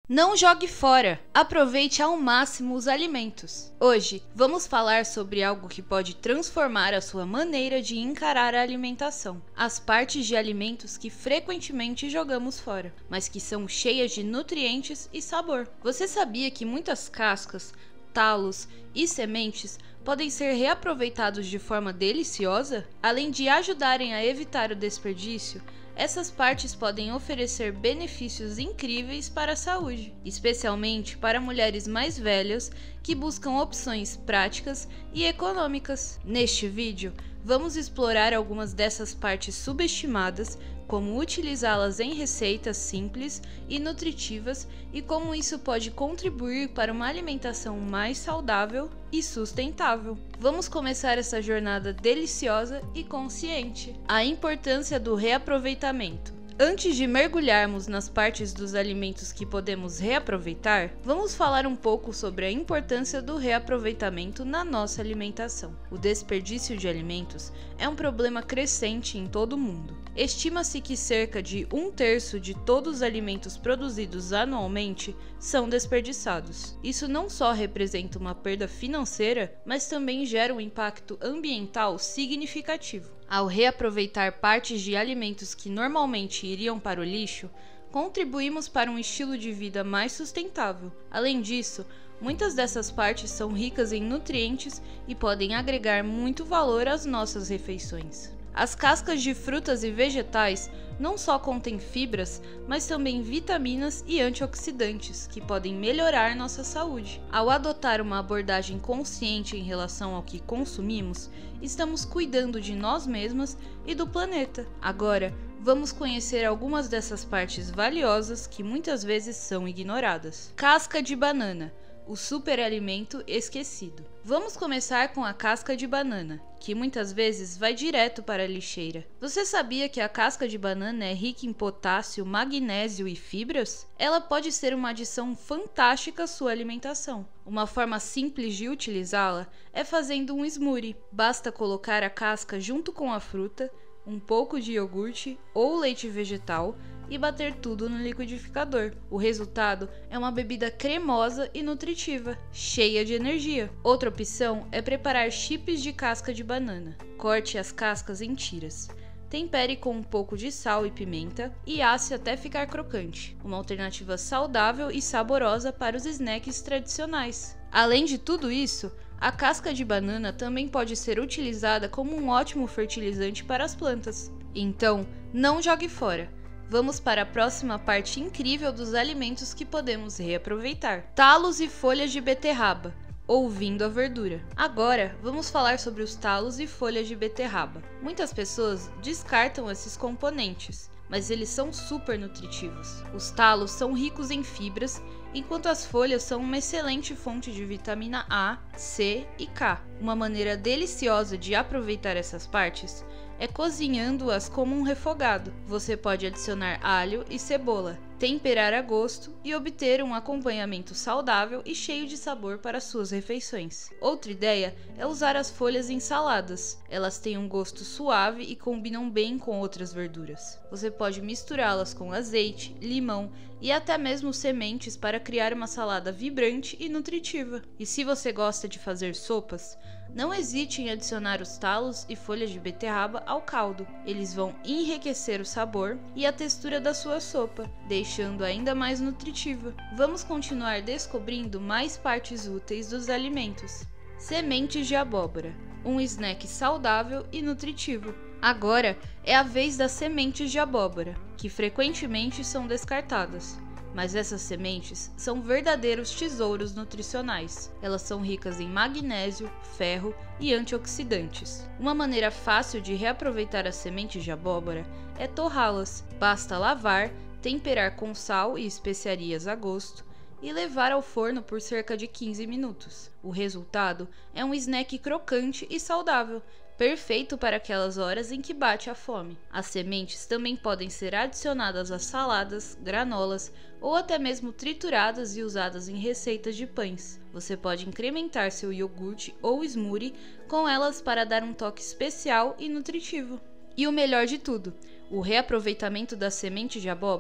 Não jogue fora! Aproveite ao máximo os alimentos. Hoje, vamos falar sobre algo que pode transformar a sua maneira de encarar a alimentação. As partes de alimentos que frequentemente jogamos fora, mas que são cheias de nutrientes e sabor. Você sabia que muitas cascas, talos e sementes podem ser reaproveitados de forma deliciosa? Além de ajudarem a evitar o desperdício, essas partes podem oferecer benefícios incríveis para a saúde, especialmente para mulheres mais velhas que buscam opções práticas e econômicas. Neste vídeo, vamos explorar algumas dessas partes subestimadas, como utilizá-las em receitas simples e nutritivas e como isso pode contribuir para uma alimentação mais saudável e sustentável. Vamos começar essa jornada deliciosa e consciente. A importância do reaproveitamento. Antes de mergulharmos nas partes dos alimentos que podemos reaproveitar, vamos falar um pouco sobre a importância do reaproveitamento na nossa alimentação. O desperdício de alimentos é um problema crescente em todo o mundo. Estima-se que cerca de 1/3 de todos os alimentos produzidos anualmente são desperdiçados. Isso não só representa uma perda financeira, mas também gera um impacto ambiental significativo. Ao reaproveitar partes de alimentos que normalmente iriam para o lixo, contribuímos para um estilo de vida mais sustentável. Além disso, muitas dessas partes são ricas em nutrientes e podem agregar muito valor às nossas refeições. As cascas de frutas e vegetais não só contêm fibras, mas também vitaminas e antioxidantes, que podem melhorar nossa saúde. Ao adotar uma abordagem consciente em relação ao que consumimos, estamos cuidando de nós mesmas e do planeta. Agora, vamos conhecer algumas dessas partes valiosas que muitas vezes são ignoradas. Casca de banana. O superalimento esquecido. Vamos começar com a casca de banana, que muitas vezes vai direto para a lixeira. Você sabia que a casca de banana é rica em potássio, magnésio e fibras? Ela pode ser uma adição fantástica à sua alimentação. Uma forma simples de utilizá-la é fazendo um smoothie. Basta colocar a casca junto com a fruta, um pouco de iogurte ou leite vegetal e bater tudo no liquidificador. O resultado é uma bebida cremosa e nutritiva, cheia de energia. Outra opção é preparar chips de casca de banana. Corte as cascas em tiras. Tempere com um pouco de sal e pimenta e asse até ficar crocante. Uma alternativa saudável e saborosa para os snacks tradicionais. Além de tudo isso, a casca de banana também pode ser utilizada como um ótimo fertilizante para as plantas. Então, não jogue fora. Vamos para a próxima parte incrível dos alimentos que podemos reaproveitar. Talos e folhas de beterraba, ouvindo a verdura. Agora, vamos falar sobre os talos e folhas de beterraba. Muitas pessoas descartam esses componentes, mas eles são super nutritivos. Os talos são ricos em fibras, enquanto as folhas são uma excelente fonte de vitamina A, C e K. Uma maneira deliciosa de aproveitar essas partes é cozinhando-as como um refogado. Você pode adicionar alho e cebola, temperar a gosto e obter um acompanhamento saudável e cheio de sabor para suas refeições. Outra ideia é usar as folhas em saladas. Elas têm um gosto suave e combinam bem com outras verduras. Você pode misturá-las com azeite, limão e até mesmo sementes para criar uma salada vibrante e nutritiva. E se você gosta de fazer sopas, não hesite em adicionar os talos e folhas de beterraba ao caldo. Eles vão enriquecer o sabor e a textura da sua sopa, deixando ainda mais nutritiva. Vamos continuar descobrindo mais partes úteis dos alimentos. Sementes de abóbora, um snack saudável e nutritivo. Agora é a vez das sementes de abóbora, que frequentemente são descartadas. Mas essas sementes são verdadeiros tesouros nutricionais. Elas são ricas em magnésio, ferro e antioxidantes. Uma maneira fácil de reaproveitar as sementes de abóbora é torrá-las. Basta lavar, temperar com sal e especiarias a gosto e levar ao forno por cerca de 15 minutos. O resultado é um snack crocante e saudável, perfeito para aquelas horas em que bate a fome. As sementes também podem ser adicionadas a saladas, granolas ou até mesmo trituradas e usadas em receitas de pães. Você pode incrementar seu iogurte ou smoothie com elas para dar um toque especial e nutritivo. E o melhor de tudo, o reaproveitamento das sementes de abóbora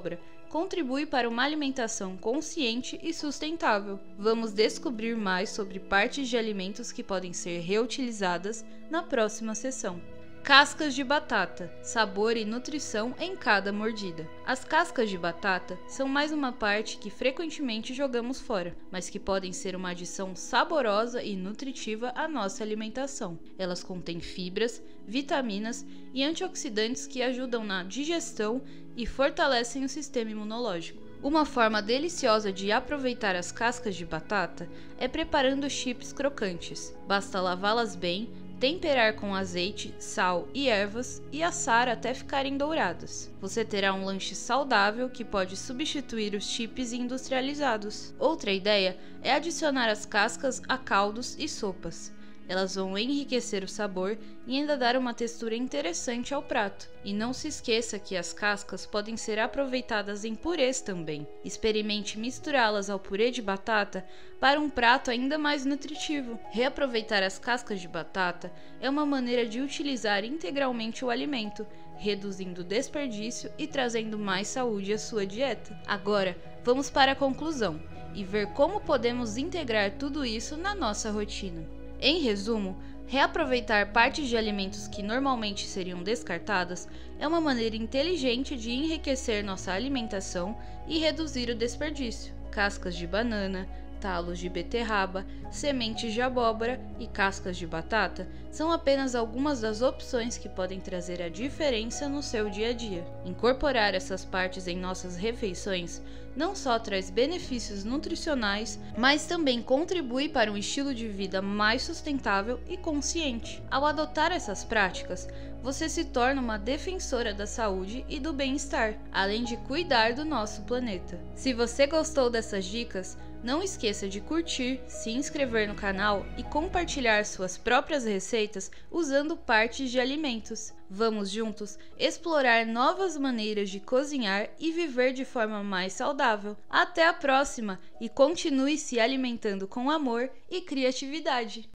contribui para uma alimentação consciente e sustentável. Vamos descobrir mais sobre partes de alimentos que podem ser reutilizadas na próxima sessão. Cascas de batata, sabor e nutrição em cada mordida. As cascas de batata são mais uma parte que frequentemente jogamos fora, mas que podem ser uma adição saborosa e nutritiva à nossa alimentação. Elas contêm fibras, vitaminas e antioxidantes que ajudam na digestão e fortalecem o sistema imunológico. Uma forma deliciosa de aproveitar as cascas de batata é preparando chips crocantes. Basta lavá-las bem, temperar com azeite, sal e ervas e assar até ficarem douradas. Você terá um lanche saudável que pode substituir os chips industrializados. Outra ideia é adicionar as cascas a caldos e sopas. Elas vão enriquecer o sabor e ainda dar uma textura interessante ao prato. E não se esqueça que as cascas podem ser aproveitadas em purês também. Experimente misturá-las ao purê de batata para um prato ainda mais nutritivo. Reaproveitar as cascas de batata é uma maneira de utilizar integralmente o alimento, reduzindo o desperdício e trazendo mais saúde à sua dieta. Agora, vamos para a conclusão e ver como podemos integrar tudo isso na nossa rotina. Em resumo, reaproveitar partes de alimentos que normalmente seriam descartadas é uma maneira inteligente de enriquecer nossa alimentação e reduzir o desperdício. Cascas de banana, talos de beterraba, sementes de abóbora e cascas de batata são apenas algumas das opções que podem trazer a diferença no seu dia a dia. Incorporar essas partes em nossas refeições não só traz benefícios nutricionais, mas também contribui para um estilo de vida mais sustentável e consciente. Ao adotar essas práticas, você se torna uma defensora da saúde e do bem-estar, além de cuidar do nosso planeta. Se você gostou dessas dicas, não esqueça de curtir, se inscrever no canal e compartilhar suas próprias receitas usando partes de alimentos. Vamos juntos explorar novas maneiras de cozinhar e viver de forma mais saudável. Até a próxima e continue se alimentando com amor e criatividade!